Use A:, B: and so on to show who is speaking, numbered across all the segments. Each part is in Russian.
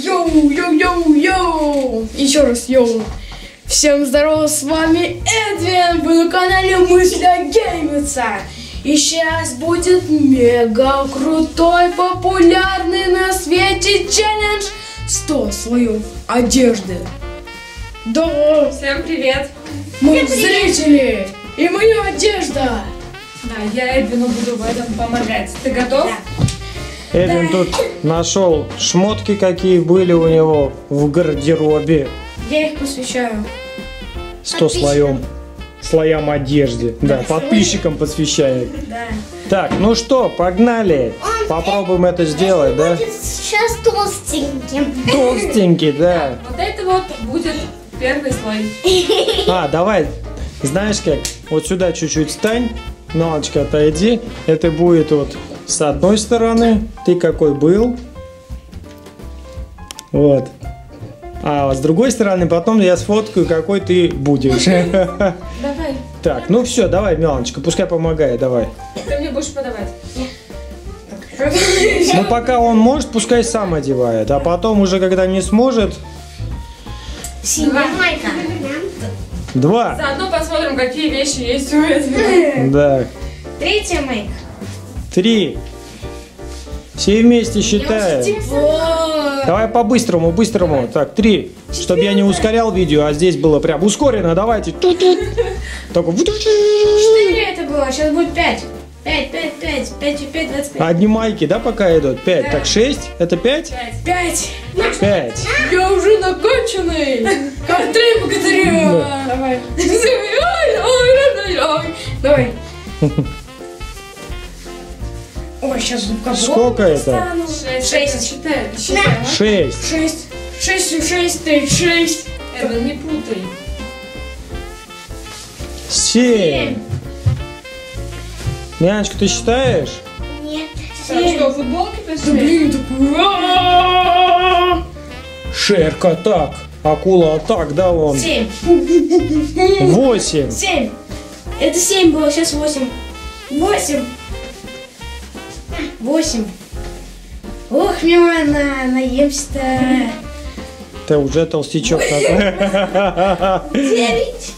A: Йоу! Еще раз йоу! Всем здорово, с вами Эдвин, вы на канале Мысля Геймица. И сейчас будет мега крутой, популярный на свете челлендж 100 слоев одежды. Да!
B: Всем привет!
A: Мы зрители! И моя одежда!
B: Да, я Эдвину буду в этом помогать. Ты готов?
A: Да.
C: Эдвин тут нашел шмотки, какие были у него в гардеробе.
A: Я их посвящаю
C: 100 слоям одежды. Да, подписчикам посвящает.
A: Да.
C: Так, ну что, погнали. Попробуем это сделать, да?
D: Сейчас толстеньким.
C: Толстенький, да.
B: Вот это вот будет первый слой.
C: Давай, знаешь как, вот сюда чуть-чуть встань, Мелочка, отойди. Это будет вот с одной стороны, ты какой был. Вот. А с другой стороны, потом я сфоткаю, какой ты будешь.
B: Давай.
C: Так, ну все, давай, Мелочка, пускай помогает, давай.
B: Ты мне будешь подавать.
C: Ну пока он может, пускай сам одевает, а потом уже, когда не сможет,
D: Синяя майка.
C: 2.
B: Заодно посмотрим, какие вещи есть у Эдвина.
C: Да.
D: Третья майка.
C: 3. Все вместе считаем. Давай по-быстрому, быстрому. Так, 3. Чтобы я не ускорял видео, а здесь было прям ускорено. Давайте. Только
A: 4 это было, сейчас будет 5. 5 и 5, 25.
C: одни майки, да, пока идут? 5. Так, 6. Это 5?
A: 5.
C: 5.
A: Я уже накачанный. Как 3 богатыря. Давай. Давай. Ой, сейчас зубка.
C: Сколько это?
B: 6. Считай.
C: 6.
A: 6, 6.
B: Эдвин, не путай.
C: 7. Нянечка, ты считаешь?
D: Нет.
B: Так, что, футболки
A: Да
B: пришли?
A: блин, такой.
C: Шерка так. Акула так, да, вон.
A: 7.
C: 8.
A: 7. Это 7 было, сейчас 8. 8. Ох, милана, наемся-то.
C: Ты уже толстячок такой.
D: 9.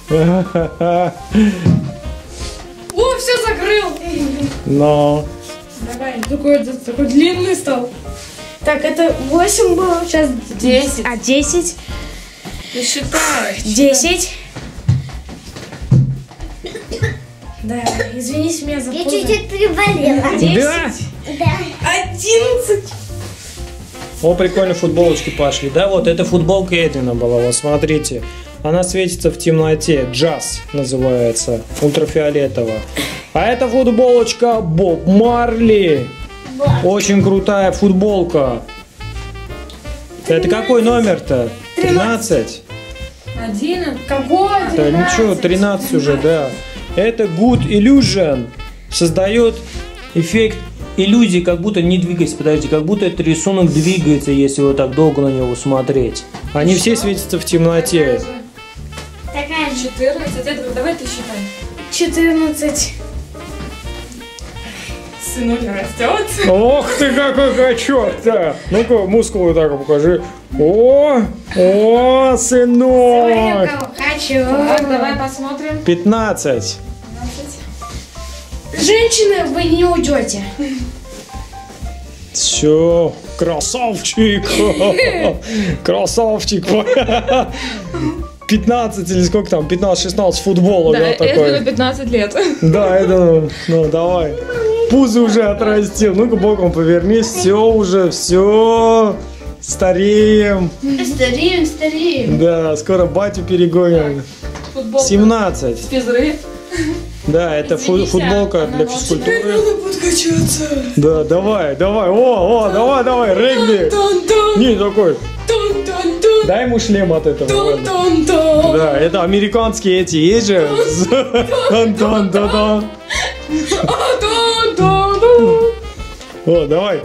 A: О, все закрыл.
C: Но.
A: Давай, такой длинный стал. Так, это 8 было, сейчас
B: 10.
A: 10.
B: Ты считаешь?
A: 10. Да, извините меня за
D: Я
A: позу.
D: чуть-чуть приболела.
A: 10.
C: Да.
D: Да.
A: 11.
C: О, прикольно, футболочки пошли. Да, вот эта футболка Эдвина была, вот смотрите. Она светится в темноте. Джаз называется. Ультрафиолетово. А эта футболочка Боб Марли. Очень крутая футболка. Это какой номер-то? 13?
B: 11.
A: Какой?
C: Да ничего, 13 уже, да. Это Good Illusion. Создает эффект иллюзии, как будто не двигается. Подожди, как будто этот рисунок двигается, если вот так долго на него смотреть. Они все светятся в темноте.
D: Такая же.
B: 14. Эдвин, давай ты считай.
A: 14.
B: Сынуля растет.
C: Ох ты какой качок-то! Ну-ка, мускулы так покажи. О, сынок!
A: Хочу.
B: Так, давай посмотрим.
C: 15.
A: Женщины, вы не уйдете.
C: Все, красавчик! Красавчик! 15 или сколько там? 15-16 футбола, да,
B: Эдвину
C: такой?
B: 15 лет.
C: Да, это, ну давай. Пузо уже отрастил. Ну-ка боком повернись. Все уже, все. Стареем.
A: Стареем.
C: Да, скоро батю перегоним.
B: Футболка.
C: 17.
B: Физры.
C: Да, это футболка для физкультуры.
A: Надо подкачаться.
C: Да, давай. Давай, регби. Не, такой. Дай ему шлем от этого. ладно. Да, это американские эти есть же. Тон-тон-тон-тон. О, давай.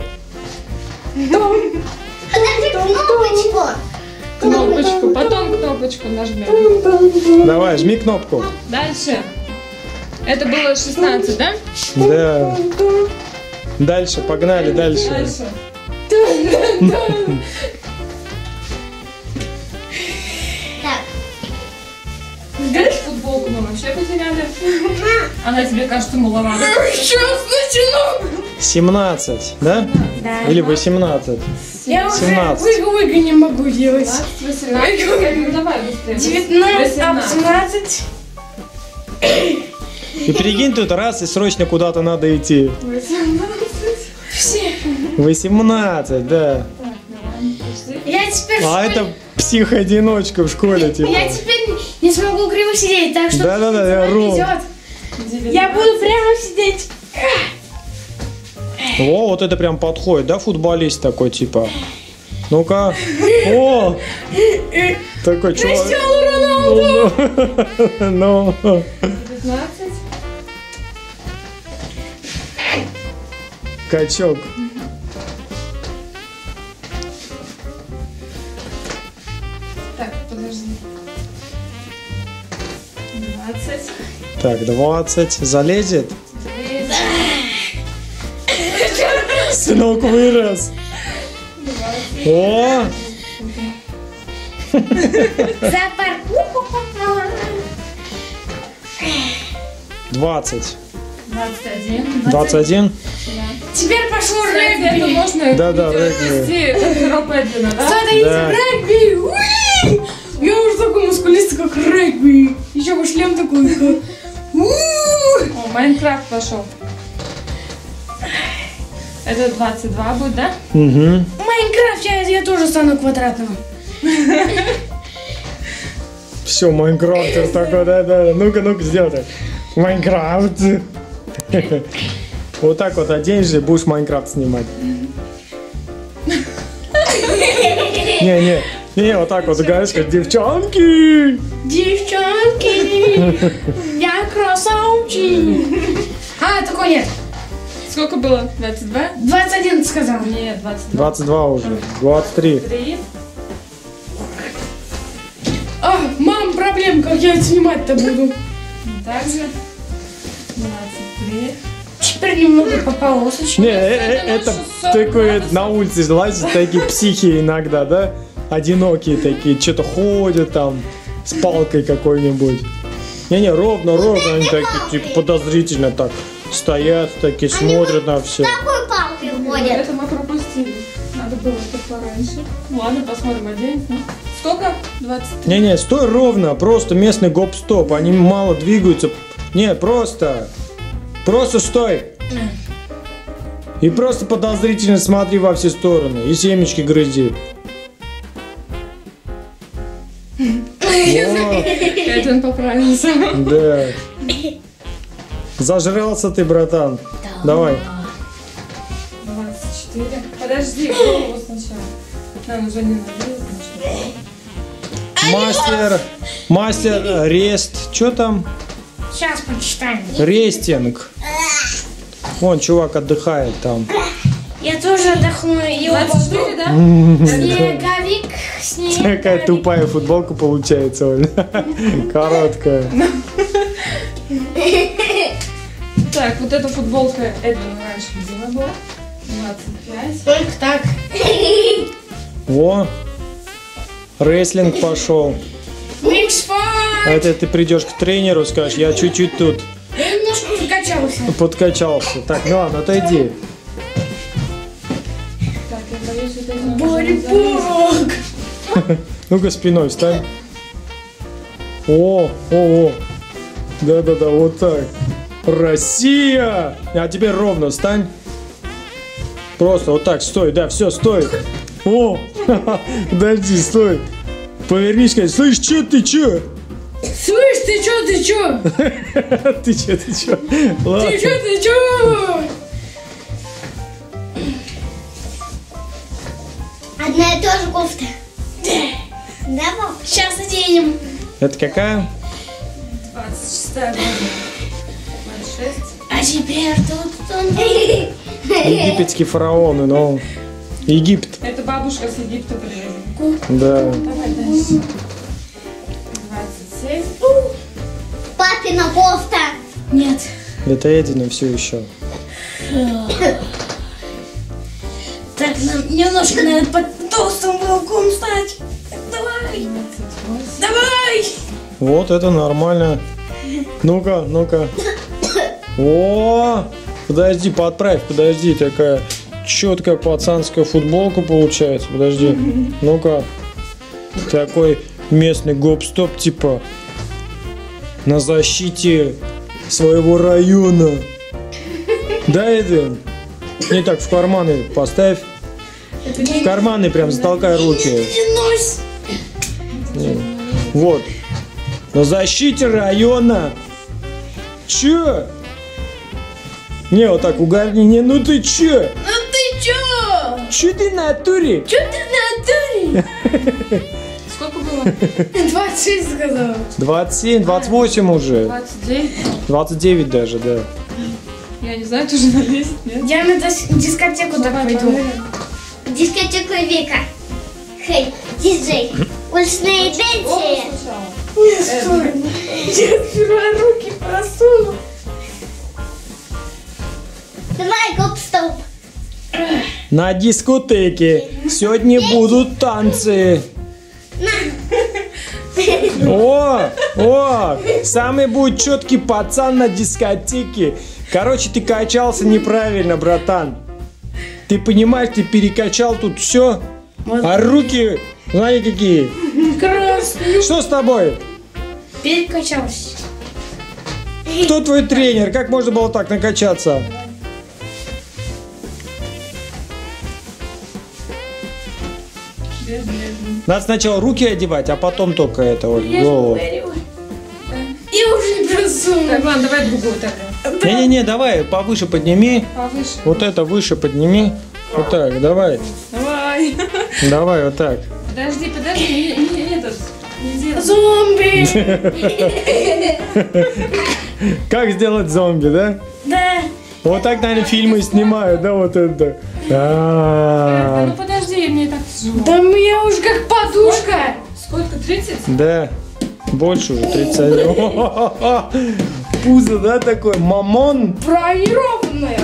D: Подожди, кнопочку.
B: Кнопочку. Потом кнопочку нажмем.
C: Давай, жми кнопку.
B: Дальше. Это было 16, да?
C: Да. Дальше, погнали дальше.
B: надо. Она тебе кажется маловато.
A: Сейчас начну.
C: 17, да?
D: Да.
C: Или 18?
A: Я уже
C: 17.
A: выгу не могу делать.
B: 18. Ну давай быстрее.
A: 19, 18.
C: И прикинь, тут раз и срочно куда-то надо идти.
B: 18.
A: Все.
C: 18, да.
A: Я теперь...
C: А это псих-одиночка в школе, типа.
A: Я теперь не смогу криво сидеть, так что
C: Да-да-да, я ром.
A: я буду прямо сидеть.
C: О, вот это прям подходит, да, футболист такой, типа. Ну-ка. О! Такой чувак. Ну.
B: 19.
C: Качок.
B: Так, подожди. 20.
C: Так, 20. Залезет.
B: 30.
C: Сынок вырос. О!
D: Зоопарк.
C: 20.
B: 21.
C: 21.
A: Теперь пошло
B: Это
A: регби.
B: можно
C: Да-да, регби.
B: вести Роп Эдвина, да?
A: Смотрите,
C: Да.
A: регби. Уи! Я уже такой мускулистый, как регби. Еще бы шлем такой. Как...
B: О, Майнкрафт пошел. Это 22 будет, да?
C: Угу.
A: Майнкрафт, я тоже стану квадратным.
C: Все, Майнкрафтер такой, да-да. Ну-ка, сделай так. Майнкрафт. Вот так вот оденешься, будешь Майнкрафт снимать. Не, вот так вот говоришь, как девчонки.
A: Девчонки, я красавчик. А, такой нет.
B: Сколько было? 22?
A: 21 сказал.
B: Нет, 22.
C: 22 уже. 23.
B: 3.
A: А, мам, проблем, как я это снимать-то буду.
B: Также 23.
A: Теперь немного по полосочке.
C: Не, это такое на улице лазят такие психи иногда, да? Одинокие такие, что-то ходят там с палкой какой-нибудь. Не, ровно, они такие, типа, подозрительно так стоят, такие смотрят на все.
D: Какой палкой ходят?
B: Это мы пропустили. Надо было это пораньше. Ладно, посмотрим один. Сколько? 23.
C: Не, стой ровно, просто местный гоп-стоп, они мало двигаются. Не, просто стой. И просто подозрительно смотри во все стороны, и семечки грызи. О,
B: Эдвин поправился.
C: да. Зажрался ты, братан. Давай.
B: 24. Подожди, голову сначала. Нам уже не надо.
C: Мастер рест. Что там?
A: Сейчас почитаем.
C: Рестинг. Вон чувак отдыхает там.
A: Я тоже отдохну. И
B: 24, да?
A: снеговик, снеговик.
C: Какая тупая футболка получается, Оль. Короткая.
B: Так, вот эта футболка Эдвина раньше любимая была. 25.
A: Только так.
C: Во. Рестлинг пошел.
A: Микс-файт.
C: А это ты придешь к тренеру, скажешь, я чуть-чуть тут
A: Я немножко закачался.
C: подкачался. Так, ну ладно, отойди.
B: Так, я боюсь, вот Эдвин.
A: Борибок.
C: Ну-ка спиной встань. О. Да-да-да, вот так. Россия! А теперь ровно встань. Просто вот так, стой, да, все, стой. О, подожди, стой. Повернись, скажи, слышь, ты чё?
A: Слышь, ты чё?
C: Ты чё? Ладно.
A: Ты чё?
D: Одна и та же кофта. Да, пап?
A: Сейчас оденем.
C: Это какая?
B: 26 года. 26.
A: А теперь тут он.
C: Египетские фараоны, ну. Египет,
B: Это бабушка с Египта привезла.
C: да.
B: Давай дальше. 27.
D: Папина кофта.
A: Нет.
C: Это Эдина все еще.
A: Так, нам немножко надо под толстым волком стать. Давай.
B: 28.
A: Давай.
C: Вот это нормально. Ну-ка, ну-ка. О, подожди, подправь, подожди, такая четкая пацанская футболка получается. Подожди, ну-ка. Такой местный гоп-стоп, типа на защите своего района. Да, Эдвин? Не так, в карманы поставь. В карманы прям затолкай руки. Вот. На защите района. Чё? Не, вот так угорни. Не, ну ты чё?
A: Ну ты чё?
C: Чё ты в натуре?
A: Чё ты в натуре?
B: Сколько было?
A: 26 сказал.
C: 27, 28 уже.
B: 29.
C: 29 даже, да.
B: Я не знаю, тоже на 10, нет?
A: Я на дискотеку так
B: Давай,
A: пойду.
B: проверим.
D: Дискотека века. Хей, диджей. Уличные
B: Оба
D: танцы.
B: сначала.
A: Не, стой. Я сперва руки просуну.
D: Давай, гоп-стоп.
C: На дискотеке сегодня будут танцы. О, самый будет четкий пацан на дискотеке. Короче, ты качался неправильно, братан. Ты понимаешь, ты перекачал тут все, а руки, знаете какие?
A: Красный.
C: Что с тобой?
A: Перекачался.
C: Кто твой тренер? Как можно было так накачаться?
B: Без.
C: Надо сначала руки одевать, а потом только это вот голову.
A: Я уже не просуну.
B: Так, ладно, давай другую так.
C: Не-не-не, давай, повыше подними.
B: Повыше.
C: Вот это выше подними. Вот так, давай.
B: Давай.
C: Давай, вот так.
B: Подожди, не этот. Не делай.
A: Зомби.
C: Как сделать зомби, да?
A: Да.
C: Вот так, наверное, фильмы снимают, да, вот это.
B: Ну подожди, мне так тяжело.
A: Да меня уже как подушка.
B: Сколько? 30?
C: Да, больше уже 30. Пузо, да, такой, мамон.
A: Бронированная.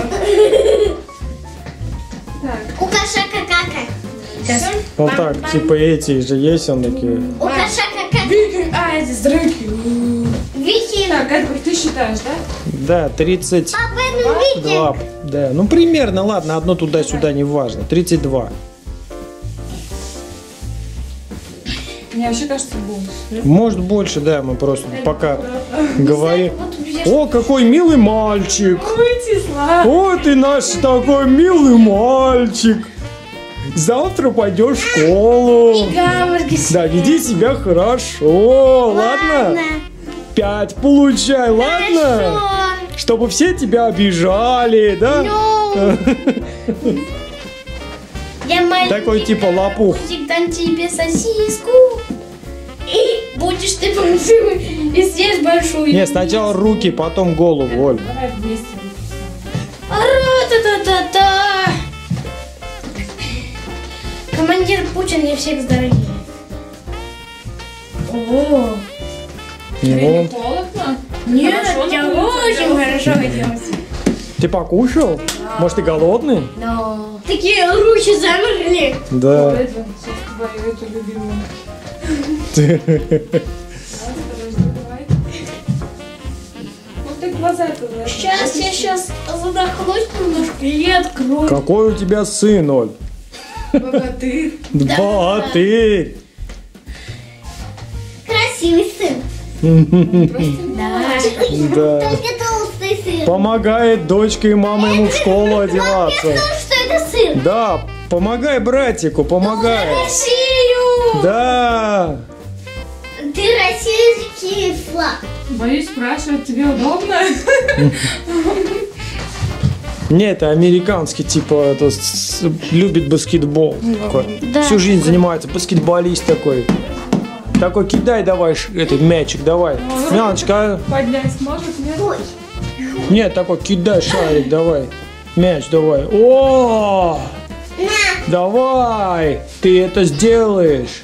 B: Так.
D: У кошака кака.
A: Сейчас.
C: Вот так, типа эти же есть, он такие.
D: У кошака кака.
A: А, эти здрыки.
D: Вики.
B: Так, Эдвард, ты считаешь, да?
C: Да, 32.
D: Папа, ну Вики.
C: Да, ну примерно, ладно, одно туда-сюда не важно. 32.
B: Мне вообще кажется больше.
C: Может больше, да, мы просто пока говорим.
A: Вот у меня
C: О, какой милый мальчик.
B: Вытесла.
C: О, ты наш такой милый мальчик. Завтра пойдешь в школу.
A: гамбурги.
C: Да, веди себя хорошо, ладно? 5 получай, ладно?
D: Хорошо.
C: Чтобы все тебя обижали, да?
D: Ну. Я маленький.
C: Такой типа лопух.
A: Мальчик, дам тебе сосиску. И будешь ты большой. И съешь большую.
C: Не, сначала руки, потом голову, Оль.
B: Давай вместе.
A: Ра-та-та-та-та. Командир Путин не всех здоровее. О,
B: Тебе
C: Ну,
B: не холодно?
A: нет,
B: Хорошо
A: я
B: на улице
A: очень
B: делать?
A: хорошо делаю.
C: ты покушал? Может, ты голодный?
A: Но такие руки замерли.
C: Да.
B: Эдвард, сейчас твою эту любимую. Осторожно, давай. Вот ты глаза-то, наверное.
A: Сейчас я задохнусь немножко и открою.
C: Какой у тебя сын, Оль?
B: Богатырь.
C: Богатырь.
D: Красивый сын.
A: Да.
C: Да.
D: Только толстый сын.
C: Помогает дочка и мама ему в школу
D: Мам, я
C: одеваться.
D: сказала, что это сын.
C: Да, помогай братику, помогай.
A: Россию!
C: Да.
D: Ты российский флаг.
B: Боюсь спрашивать, тебе удобно?
C: Не, это американский, типа, это любит баскетбол. Такой.
A: Да.
C: Всю жизнь занимается, баскетболист такой. Такой, кидай давай этот мячик, давай. Мяночка,
B: Поднять сможет? Нет?
D: Ой.
C: нет, такой, кидай шарик, давай. Мяч давай. О!
D: На.
C: Давай! Ты это сделаешь.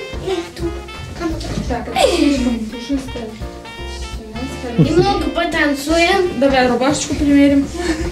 B: Так, это слишком пушистая. Сейчас,
A: Немного потанцуем.
B: давай рубашечку примерим.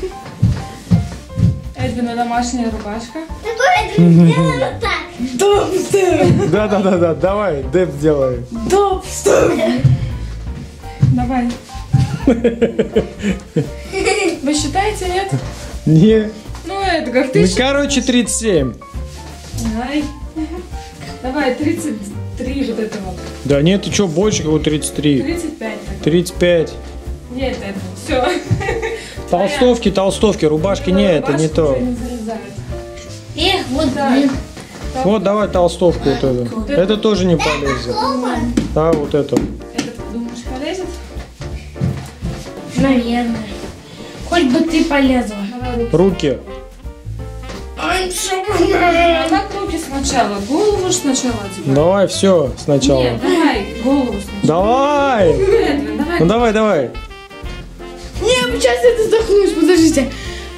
B: Эдвина домашняя рубашка.
D: Такое сделано так.
A: Допстер!
C: Да, давай, деп сделай.
A: Допстер!
B: Давай. Вы считаете, нет?
C: Не.
B: Ну, Эдгар, ты
C: Ну,
B: считай.
C: короче, 37.
B: Давай. Давай, 33 вот это вот.
C: Да нет, ты что, больше кого 33?
B: 35. тогда.
C: 35.
B: Нет, это все.
C: Толстовки, рубашки, не, это не то.
D: Эх, вот,
B: Так.
D: блин.
C: Вот, давай толстовку вот эту. Это тоже не полезет. А, вот эту.
B: Это, думаешь, полезет?
A: Наверное. Хоть бы ты полезла.
B: Давай руки.
C: Руки.
B: А как руки сначала? Голову сначала одевай.
C: Давай, все сначала.
B: Нет, давай, голову сначала.
C: Давай.
B: Эдвин, давай.
C: Ну давай, давай.
A: Не, сейчас я задохнусь, подождите.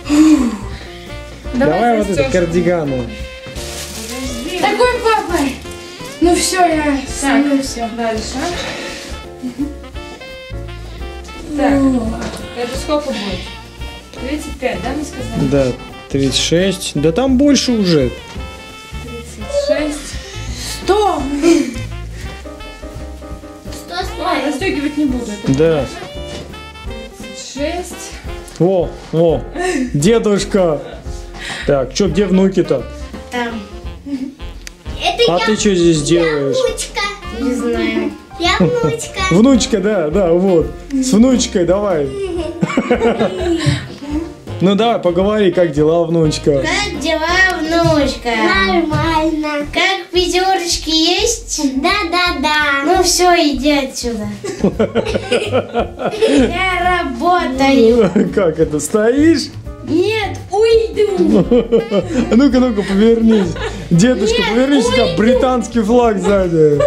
C: Давай вот это
B: застёжку.
C: кардиганы.
B: Подожди.
A: Такой папа. Ну все, я сама все.
B: Дальше. Так, это сколько будет? 35, да, мы сказали?
C: Да, 36. Да там больше уже.
B: 36.
A: 100.
D: Что
B: А,
D: стоит?
B: расстегивать не буду. Это
C: Да.
B: 36.
C: Во, дедушка. Так, что, где внуки-то?
A: Там.
D: Это
C: А ты что здесь делаешь?
D: внучка.
A: Не знаю.
D: Я внучка.
C: Внучка, да, вот. С внучкой давай. Ну давай, поговори, как дела, внучка.
A: Как дела, внучка?
D: Нормально.
A: Как пятерочки есть?
D: Да.
A: Ну все, иди отсюда. Я работаю.
C: Как это, стоишь?
A: Нет, уйду.
C: А ну-ка, повернись. Дедушка, повернись, у тебя британский флаг сзади.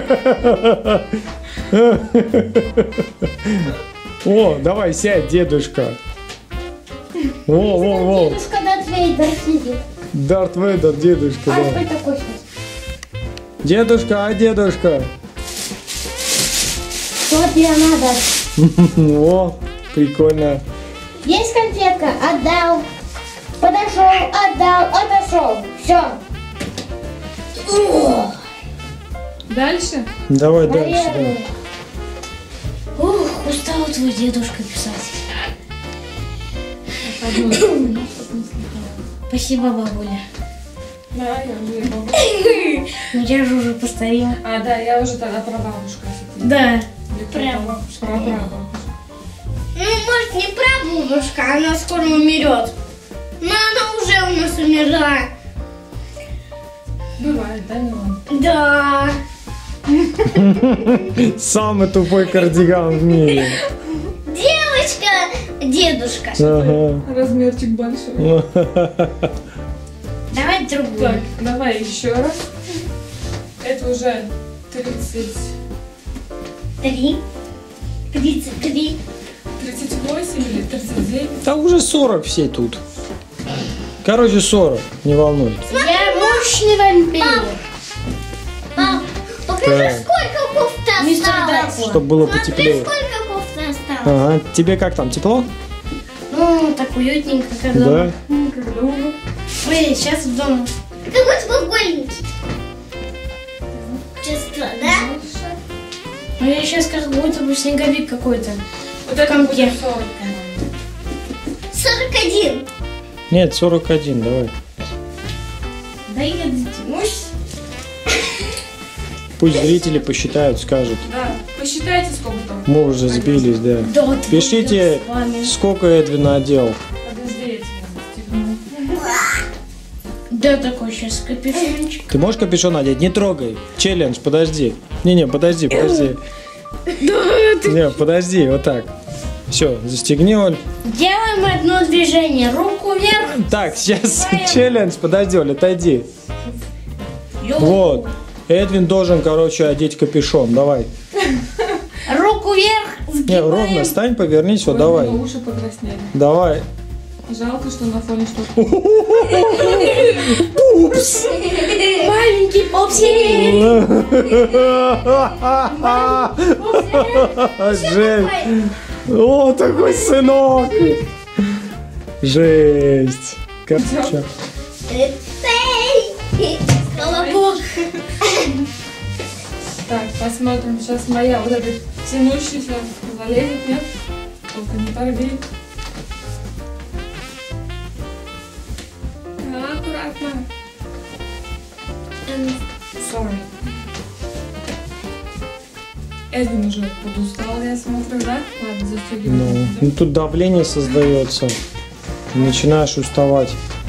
C: О, давай сядь, дедушка. Во.
D: Дедушка Дарт Вейдер сидит.
C: Дарт Вейдер, дедушка,
A: А
C: да.
A: кто такой сейчас?
C: Дедушка, дедушка.
D: Что тебе надо?
C: О, прикольно.
D: Есть конфетка? Отдал. Подошел, отдал, отошел. Все.
B: Дальше?
C: Давай дальше.
D: Наверное.
A: Ух, устал твой дедушка писать.
B: Одну.
A: Спасибо, бабуля.
B: Да, я уже бабушка.
A: Ну я же уже постарела.
B: А, да, я уже тогда про бабушку.
A: Да.
B: Или про
D: Прабабушка.
B: Про прабабушку.
D: Ну, может, не прабабушка, она скоро умрет. Но она уже у нас умерла.
B: Бывает, да, Милан?
D: Да.
C: Самый тупой кардиган в мире.
D: Девочка, дедушка.
C: Ага.
B: Размерчик большой.
A: Давай другую.
B: Так, давай еще раз. Это уже 30,
D: 33.
B: 38 или 39.
C: Да уже 40 все тут. Короче, 40, не волнуйтесь.
A: Я мощный вампир.
D: Пап, покажи,
C: Так.
D: сколько кофта
A: Мистер
D: осталось.
A: Дракула.
C: Чтобы было
D: Смотри,
C: потеплее.
D: сколько кофта осталось.
C: Ага, тебе как там, тепло?
A: Ну, так уютненько, как дома.
C: Да.
B: Как долго?
A: Ой, сейчас в дом.
D: Какой треугольничек. Чувство, да?
B: Дальше.
A: Ну, я сейчас как будто бы снеговик какой-то.
B: Вот это
A: Комке.
B: будет 40, по-моему.
D: 41.
C: Нет, 41, давай.
A: Да я дотянусь.
C: Пусть зрители посчитают, скажут.
B: Да, посчитайте, сколько там.
C: Мы уже сбились, да.
A: Да, вот
C: Пишите,
A: с вами.
C: сколько Эдвин одел.
B: Подожди, я тебя застегну.
A: Да, такой сейчас капюшончик.
C: Ты можешь капюшон одеть? Не трогай. Челлендж, подожди. Не, подожди. Не, подожди, вот так. Все, застегни, Оль.
A: Делаем одно движение. Руку вверх.
C: Так, сейчас челлендж, подожди, Оль, отойди.
A: Йоу.
C: Вот. Эдвин должен, короче, одеть капюшон. Давай.
A: Руку вверх.
C: Не,
A: Сгибаем.
C: ровно стань, повернись, вот
B: Ой,
C: давай.
B: у меня уши покраснели.
C: Давай.
B: Жалко, что на фоне что-то.
C: Упс.
A: Маленький попсик.
C: Жесть. О, такой сынок. Жесть. Короче.
D: Колобок.
B: Так, посмотрим. Сейчас моя вот эта тянущаяся залезет, нет? Только не порви. Аккуратно.
A: Sorry.
B: Эдвин уже подустал, я смотрю, да? Ладно, застегивай.
C: Ну, тут давление создается. Начинаешь уставать.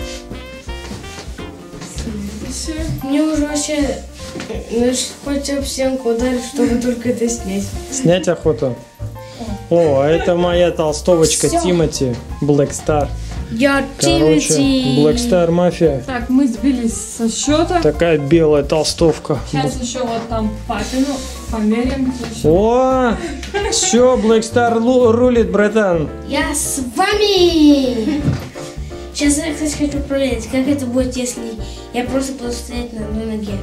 B: Следующее.
A: Мне уже вообще хочется об стенку ударить, чтобы только это снять.
C: Снять охоту. О, а это моя толстовочка
A: Всё.
C: Тимати, Black Star.
A: Я
C: Короче, Black Star Мафия.
B: Так, мы сбились со счета.
C: Такая белая толстовка.
B: Сейчас еще вот там папину померяем.
C: О, все, Black Star рулит, братан.
D: Я с вами! Сейчас я, кстати, хочу проверить, как это будет, если я просто буду стоять на одной ноге.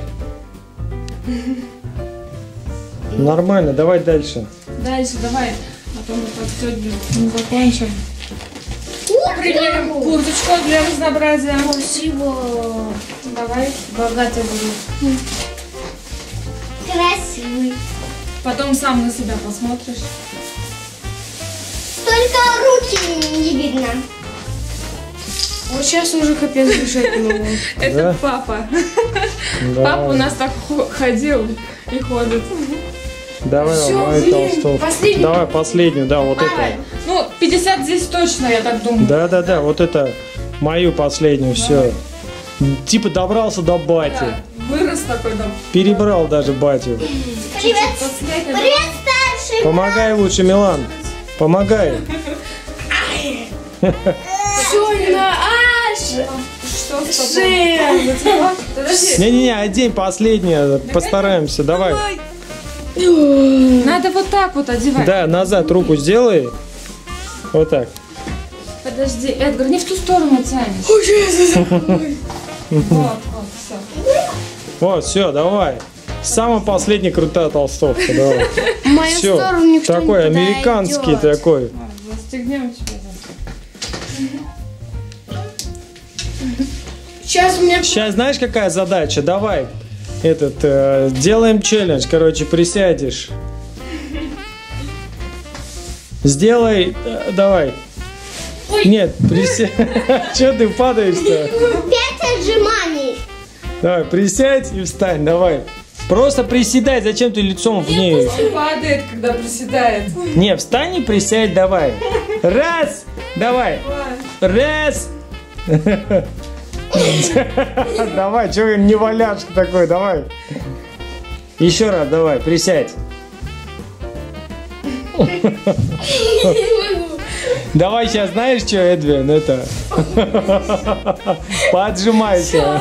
C: Нормально, давай дальше.
B: Дальше давай, а то мы так сегодня не закончим. Примерим курточку для разнообразия.
D: Спасибо.
B: Давай.
A: богато буду.
D: Красивый.
B: Потом сам на себя посмотришь.
D: Только руки не видно.
A: Вот сейчас уже капец дышать не могу.
B: Это
C: Да?
B: папа.
C: Да.
B: Папа у нас так ходил и ходит.
C: Давай,
A: Всё,
C: мою
A: блин,
C: толстовку.
A: последний.
C: Давай последнюю, да, вот это.
B: Ну, 50 здесь точно, я так думаю.
C: Да, вот это мою последнюю, все. Типа добрался до бати.
B: Да, вырос такой, да.
C: Перебрал даже батю.
D: Привет.
B: Подснять,
D: Привет, старший.
C: Помогай лучше, Милан. Помогай.
A: Все, не на аж.
B: Что с тобой?
A: Шея.
B: Затекла? Подожди.
C: Не-не-не, одень последнее. Постараемся, давай.
B: Надо вот так вот одевать.
C: Да, назад руку сделай. Вот так.
B: Подожди, Эдгар, не в ту сторону тянешь. Вот, все.
C: Вот, все, давай. Самая последняя крутая толстовка, давай.
A: В мою
C: Все,
A: сторону никто
C: такой
A: не
C: американский
A: подойдет.
C: такой.
B: Застегнем тебя.
A: Сейчас у меня...
C: Сейчас знаешь, какая задача? Давай. Делаем челлендж, короче, присядешь. Сделай, давай. Нет, присядь. Че ты падаешь-то?
D: 5 отжиманий.
C: Давай, присядь и встань, давай. Просто приседай, зачем ты лицом в ней?
B: Он падает, когда приседает.
C: Не, встань и присядь, давай. Раз, давай. Раз. Давай, что не валяшка такой, давай. Еще раз, давай, присядь. Давай сейчас, знаешь что, Эдвин, это... Поотжимайся.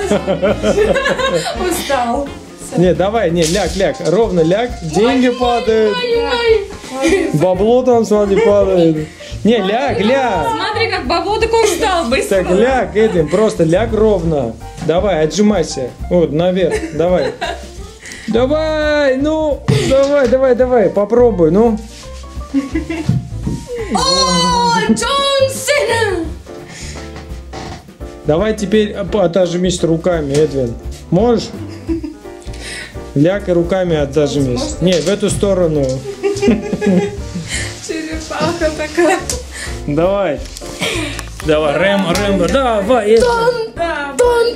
B: Устал.
C: Не, давай, не, ляг, ровно ляг, деньги падают. Бабло там, смотри, падает. Не, ляг.
B: Смотри, как бабло такой устал быстро.
C: Так, ляг, Эдвин, просто ляг ровно. Давай, отжимайся. Вот, наверх, давай. Давай, ну, давай, попробуй, ну.
A: О, Джон Сина!
C: Давай теперь отожмись руками, Эдвин. Можешь? Ляг и руками отожмись. Не, в эту сторону.
B: Черепаха такая.
C: Давай. Давай, Рэмбо, давай, Эдвин.
B: Да,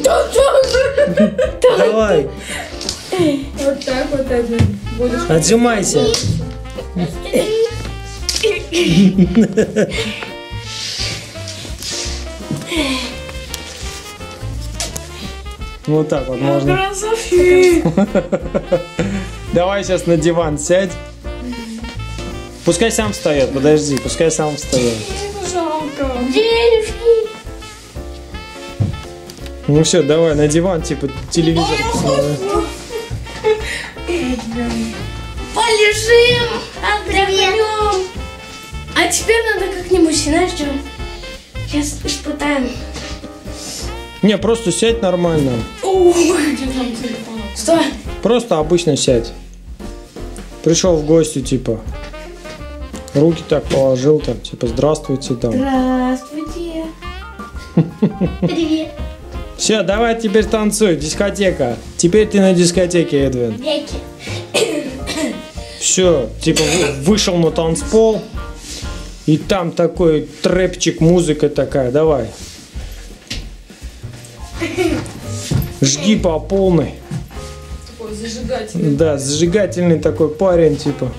C: Давай,
B: вот так вот один. Будешь.
C: отжимайся. Вот так вот можно.
A: Красавчик!
C: Давай сейчас на диван сядь. Пускай сам встает, подожди, пускай сам встает.
B: Жалко.
D: Денежки.
C: Ну все, давай на диван, типа телевизор посмотри.
D: Полежим. Отдохнем.
A: А теперь надо как-нибудь, знаешь, что?
D: Сейчас испытаем.
C: Не, просто сядь нормально.
B: Где там телефон?
A: Стой!
C: Просто обычно сядь. Пришел в гости, типа. Руки так положил, там, типа, здравствуйте, там.
D: Здравствуйте. Привет.
C: Все, давай теперь танцуй, дискотека. Теперь ты на дискотеке, Эдвин.
D: Веки.
C: Все, типа, вышел на танцпол. И там такой трэпчик, музыка такая, давай. Жги по полной.
B: Такой зажигательный.
C: Да, зажигательный такой парень, типа.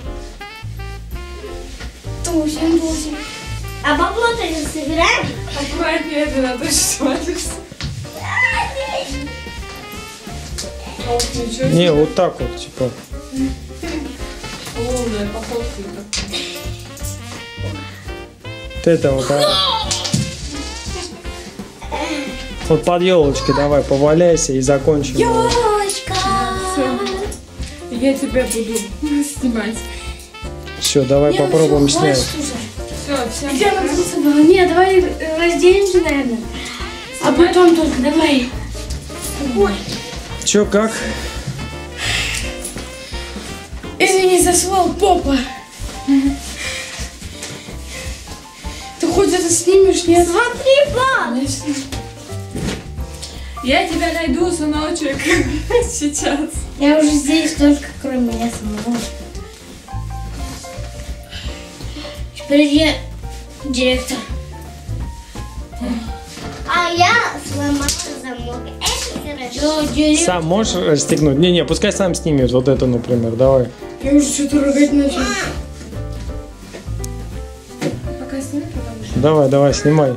D: Тусим. А бабло-то не собираем?
B: Аккуратнее, это надо свалишься. Ох, ничего себе.
C: Не, вот так вот, типа.
B: Лунная походка.
C: Вот это вот. Вот под елочкой давай поваляйся и закончим.
D: Ёлочка.
B: Я тебя буду снимать.
C: Все, давай попробуем снять.
B: Все, всем
D: Где
B: пока.
D: мы тут собрали? Нет, давай разделимся, наверное. А потом только давай. Ой.
C: Че, как?
A: Извини, засвал попа. Ты хоть это снимешь, нет?
D: Смотри, пап.
B: Я тебя найду, сыночек. Сейчас.
D: Я уже здесь, только кроме меня самого. Теперь я директор. А я сломала замок. Это хорошо. Директор.
C: Сам можешь расстегнуть? Не, пускай сам снимет вот это, например, давай.
A: Я уже что-то ругать начал.
B: Пока сними, потому что...
C: Давай, снимай.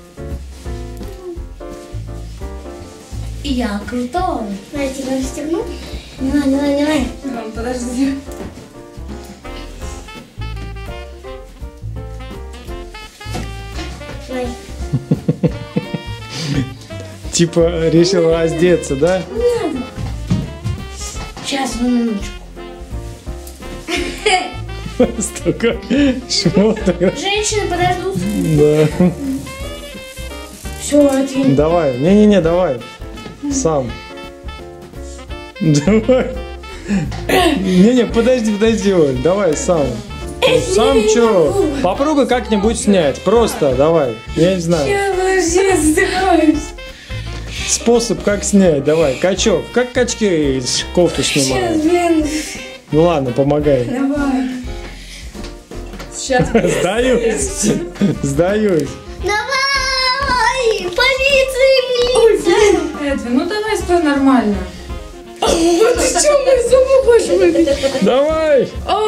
D: Я крутой. Я тебя расстегну. Не надо.
B: Мам, подожди.
D: Давай.
C: Типа решил раздеться, да?
D: Сейчас, минуточку.
C: Столько шмоток.
D: Женщины подождут.
C: Да.
A: Все, один.
C: Давай. Не, давай. Сам. Давай. Не, подожди, Оль. Давай сам. Сам что? Попробуй как-нибудь снять. Просто давай. Я не знаю.
A: Я вообще задыхаюсь.
C: Способ как снять. Давай. Качок. Как качки из кофту
A: Сейчас,
C: снимают.
A: блин.
C: Ну ладно, помогай.
A: Давай.
B: Сейчас.
C: Сдаюсь.
D: Давай! Полиция!
B: Эдвин, ну давай стой нормально.
A: Вот ты что, мой зубы хочешь выбить?
C: Давай.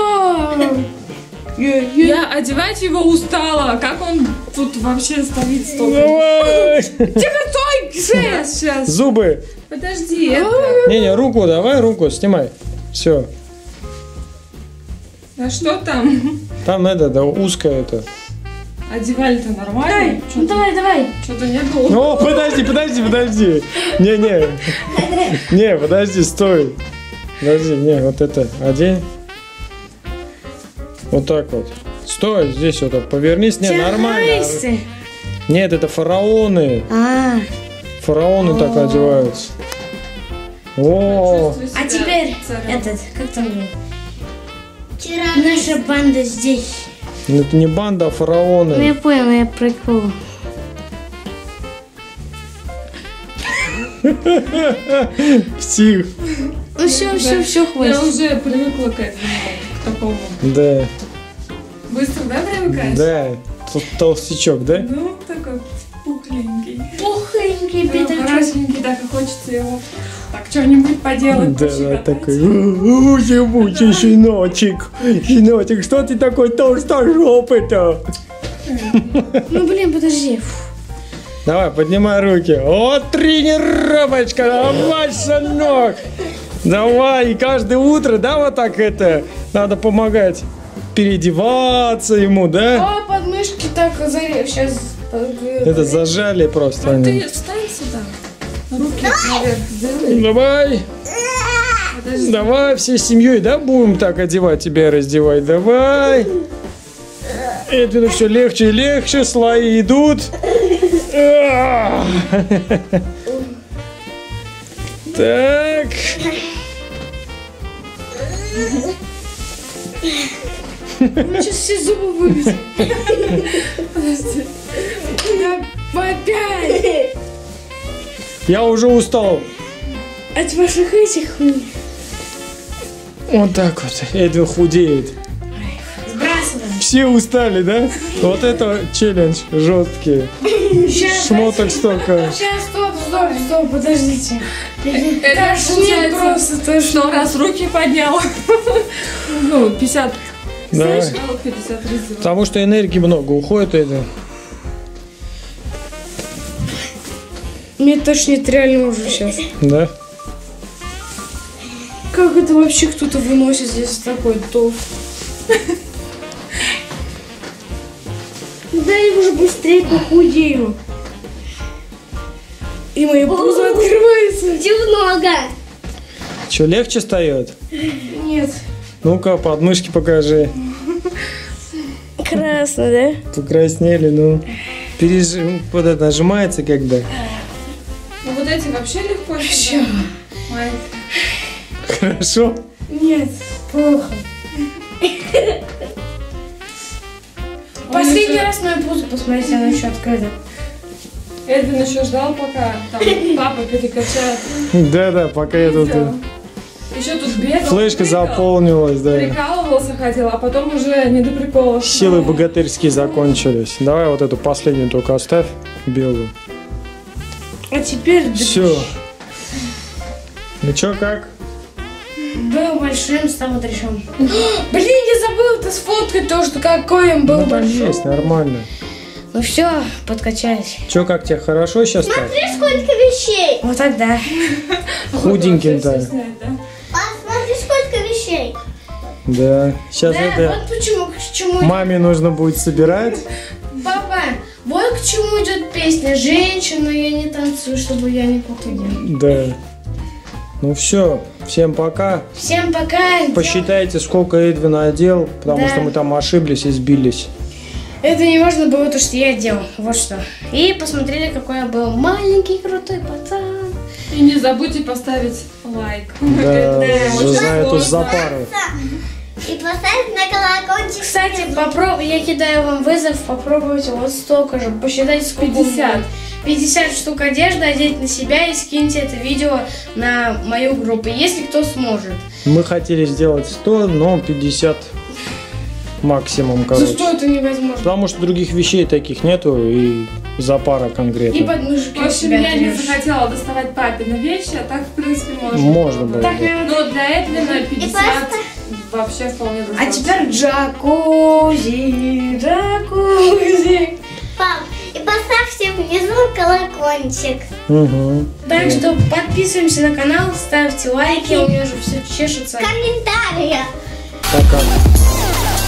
B: Я одевать его устала. Как он тут вообще стоит столько?
C: Давай.
A: Тихо, стой,
B: Сейчас.
C: Зубы.
B: Подожди, это...
C: Не, руку давай, руку снимай. Все.
B: А что там?
C: Там это, да, узкое это.
B: Одевали-то нормально?
D: Ну давай.
B: Что-то не было.
C: О, подожди. Не, подожди, стой. Подожди, не, вот это одень. Вот так вот. Стой, здесь вот так, повернись. Не, нормально. Нет, это фараоны. Фараоны так одеваются. О,
B: Чувствуй
D: А
B: себя
D: теперь
B: царем.
D: этот, как там его? Наша банда здесь.
C: это не банда, а
D: Ну
C: фараоны.
D: я понял, я прикол.
C: Псих.
D: Ну все,
B: Я
D: хватит.
B: уже привыкла к этому, к такому.
C: Да,
B: Быстро, да, привыкаешь?
C: да. Тут толстячок, да?
B: Ну, такой пухленький.
D: Пухленький
B: Да,
D: пятачок.
B: хорошенький, так и хочется его так что-нибудь поделать,
C: Да,
B: пощекотать.
C: такой. Ебучий щеночек. Щеночек, что ты такой толстожопый-то?
A: Ну, блин, подожди.
C: Давай, поднимай руки. О, тренировочка, давай, сынок. Давай, и каждое утро, да, вот так это, надо помогать переодеваться ему, да?
A: О, подмышки так сейчас.
C: Это зажали просто
B: Ну,
C: они.
B: ты встань сюда. Руки наверх сделай.
C: Давай,
B: Подожди.
C: давай, всей семьей, да, будем так одевать тебя, раздевать, давай. Это все легче и легче, слои идут. Так.
A: Мы сейчас все зубы выбьем. Подожди. Да, опять.
C: Я уже устал.
A: От ваших этих.
C: Вот так вот. Эдвин худеет.
D: Сбрасываем.
C: Все устали, да? Вот это челлендж жесткий. Шмоток столько.
A: Сейчас, стоп, подождите.
B: Это
A: Тошнит просто,
B: что
A: тошнит.
B: раз руки поднял. Ну, 50.
C: Давай.
B: Слышь, а вот 50 раздевал.
C: Потому что энергии много уходит это.
A: Мне тошнит реально уже сейчас.
C: Да?
A: Как это вообще кто-то выносит здесь такой толк? Да я уже быстрее похудею. И мое пузо открывается.
D: Немного.
C: Че, легче встает?
A: Нет.
C: Ну-ка, подмышки покажи.
A: Красно, да?
C: Покраснели, ну. Вот это нажимается когда.
B: Ну вот эти вообще легко.
A: Всё.
B: Майк.
C: Хорошо?
A: Нет, плохо. Последний раз мою пузо посмотрите, она еще открыта.
B: Эдвин еще ждал, пока там папа перекачает.
C: Да-да, пока я тут...
B: Еще тут бегал.
C: Флешка
B: прыгал,
C: заполнилась, да.
B: Прикалывался хотел, а потом уже не до приколов.
C: Силы богатырские закончились. Давай вот эту последнюю только оставь, белую.
A: А теперь
C: Все. Ну чё, как?
A: был большим, стал большим. Блин, я забыл это сфоткать, то, что какой он был
C: Ну там
A: большой.
C: есть, нормально.
A: Ну все, подкачались.
C: Чё, как тебе хорошо сейчас так?
D: Смотри, сколько вещей.
A: Вот так, да.
C: Худеньким-то.
B: Всё снять, да?
D: Смотри, сколько вещей.
C: Да. Сейчас
A: Да,
C: это
A: вот почему, к чему...
C: маме нужно будет собирать.
A: Папа, вот к чему идет песня. Женщина, я не танцую, чтобы я не похудела.
C: Да. Ну все, всем пока.
A: Всем пока.
C: Посчитайте, сколько Эдвин одел, потому
A: Да.
C: что мы там ошиблись и сбились.
A: Это не важно было то, что я делал. Вот что. И посмотрели, какой я был маленький, крутой пацан.
B: И не забудьте поставить лайк.
C: Да,
B: очень
C: за эту
B: сложно.
C: запару.
D: И поставь на колокольчик.
A: Кстати, попробуй, я кидаю вам вызов, попробуйте вот столько же. Посчитайте, сколько
B: 50.
A: 50 штук одежды одеть на себя и скиньте это видео на мою группу, если кто сможет.
C: Мы хотели сделать 100, но 50 максимум,
A: За
C: короче.
A: что это невозможно?
C: Потому что других вещей таких нету и запара
A: И
C: конкретно.
A: подмышки
B: В
A: у
B: общем,
A: себя
B: я не
A: держишь.
B: захотела доставать папины вещи, а так, в принципе, можно.
C: Можно было.
A: Так,
C: да.
A: наверное,
B: Но для Эдвина 50
D: просто-
B: вообще вполне
A: а
B: достаточно.
A: теперь джакузи, джакузи.
D: Пап, и поставьте внизу колокольчик.
C: Угу.
A: Так что подписываемся на канал, ставьте лайки, у меня уже все чешется.
D: Комментария.
C: Пока.